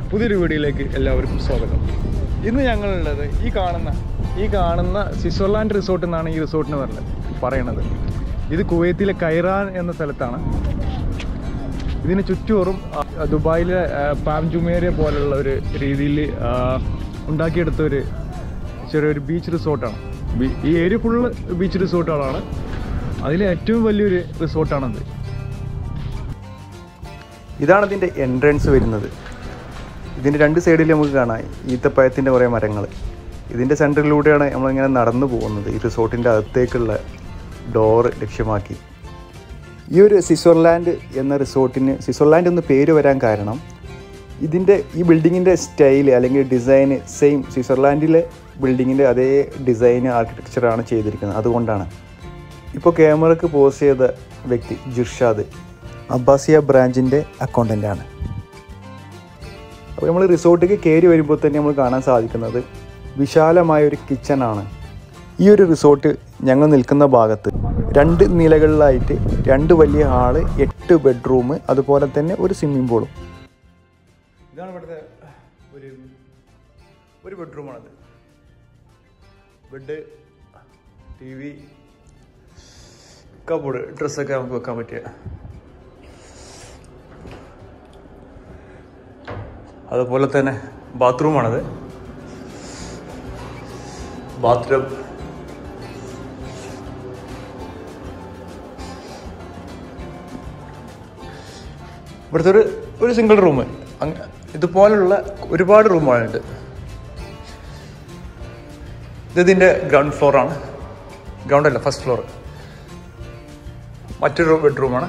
പുതിയൊരു വീഡിയോയിലേക്ക് എല്ലാവർക്കും സ്വാഗതം. ഇന്ന് ഞങ്ങളുള്ളത് ഈ കാണുന്ന സ്വിറ്റ്സർലാൻഡ് റിസോർട്ട് എന്നാണ് ഈ റിസോർട്ടിന് പറയണത്. ഇത് കുവൈത്തിലെ കൈറാൻ എന്ന സ്ഥലത്താണ്. ഇതിന് ചുറ്റോറും ദുബായിലെ പാം ജുമേരിയ പോലുള്ള ഒരു രീതിയിൽ ഉണ്ടാക്കിയെടുത്ത ഒരു ചെറിയൊരു ബീച്ച് റിസോർട്ടാണ്. ഈ ഏരിയ ഫുള്ള് ബീച്ച് റിസോർട്ടുകളാണ്. അതിലെ ഏറ്റവും വലിയൊരു റിസോർട്ടാണത്. ഇതാണ് ഇതിൻ്റെ എൻട്രൻസ് വരുന്നത്. ഇതിൻ്റെ രണ്ട് സൈഡിൽ നമുക്ക് കാണാം ഈത്തപ്പഴത്തിൻ്റെ കുറേ മരങ്ങൾ. ഇതിൻ്റെ സെൻറ്ററിലൂടെയാണ് നമ്മളിങ്ങനെ നടന്നു പോകുന്നത് ഈ റിസോർട്ടിൻ്റെ അകത്തേക്കുള്ള ഡോറ് ലക്ഷ്യമാക്കി. ഈ ഒരു സ്വിറ്റ്സർലാൻഡ് എന്ന റിസോർട്ടിന് സ്വിറ്റ്സർലാൻഡ് എന്ന് പേര് വരാൻ കാരണം ഈ ബിൽഡിങ്ങിൻ്റെ സ്റ്റൈല് അല്ലെങ്കിൽ ഡിസൈന് സെയിം സ്വിറ്റ്സർലാൻഡിലെ ബിൽഡിങ്ങിൻ്റെ അതേ ഡിസൈന് ആർക്കിടെക്ചറാണ് ചെയ്തിരിക്കുന്നത്. അതുകൊണ്ടാണ്. ഇപ്പോൾ ക്യാമറയ്ക്ക് പോസ് ചെയ്ത വ്യക്തി ജിർഷാദ് അബ്ബാസിയ ബ്രാഞ്ചിൻ്റെ അക്കൗണ്ടൻ്റാണ്. അപ്പോൾ നമ്മൾ റിസോർട്ടിലേക്ക് കയറി വരുമ്പോൾ തന്നെ നമ്മൾ കാണാൻ സാധിക്കുന്നത് വിശാലമായൊരു കിച്ചണാണ്. ഈ ഒരു റിസോർട്ട് ഞങ്ങൾ നിൽക്കുന്ന ഭാഗത്ത് 2 നിലകളിലായിട്ട് 2 വലിയ ഹാള്, 8 ബെഡ്റൂം, അതുപോലെ തന്നെ ഒരു സ്വിമ്മിംഗ് പൂളും. ഇതാണ് ഇവിടുത്തെ ഒരു ബെഡ്റൂമാണത്. ബെഡ്, TV, കബോർഡ്, ഡ്രസ്സൊക്കെ നമുക്ക് വെക്കാൻ പറ്റിയ. അതുപോലെ തന്നെ ബാത്റൂമാണത്. ബാത്റൂം, ഇവിടുത്തെ ഒരു സിംഗിൾ റൂം. ഇതുപോലുള്ള ഒരുപാട് റൂമുകളുണ്ട്. ഇതിൻ്റെ ഗ്രൗണ്ട് ഫ്ലോറാണ്. ഗ്രൗണ്ടല്ല, ഫസ്റ്റ് ഫ്ലോർ. മറ്റൊരു ബെഡ്റൂമാണ്.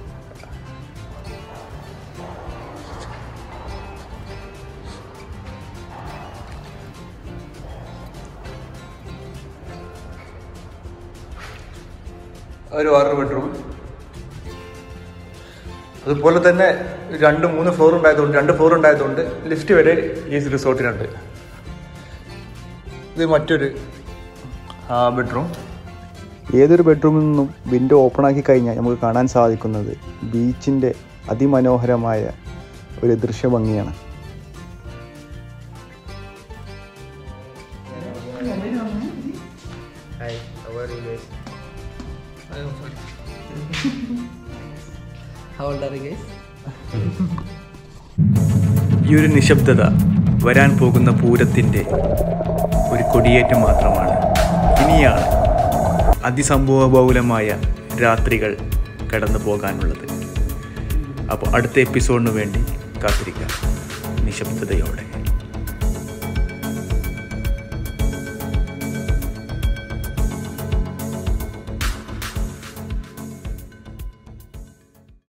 ഒരു 6 ബെഡ്റൂം. അതുപോലെ തന്നെ 2-3 ഫ്ലോർ ഉണ്ടായതുകൊണ്ട് 2 ഫ്ലോർ ഉണ്ടായതുകൊണ്ട് ലിഫ്റ്റ് വരെ ഈ റിസോർട്ടിനുണ്ട്. ഇത് മറ്റൊരു ബെഡ്റൂം. ഏതൊരു ബെഡ്റൂമിൽ നിന്നും വിൻഡോ ഓപ്പൺ ആക്കി കഴിഞ്ഞാൽ നമുക്ക് കാണാൻ സാധിക്കുന്നത് ബീച്ചിൻ്റെ അതിമനോഹരമായ ഒരു ദൃശ്യഭംഗിയാണ്. ഈ ഒരു നിശബ്ദത വരാൻ പോകുന്ന പൂരത്തിൻ്റെ ഒരു കൊടിയേറ്റം മാത്രമാണ്. ഇനിയാണ് അതിസംഭവബഹുലമായ രാത്രികൾ കടന്നു പോകാനുള്ളത്. അപ്പോൾ അടുത്ത എപ്പിസോഡിന് വേണ്ടി കാത്തിരിക്കാം നിശബ്ദതയോടെ.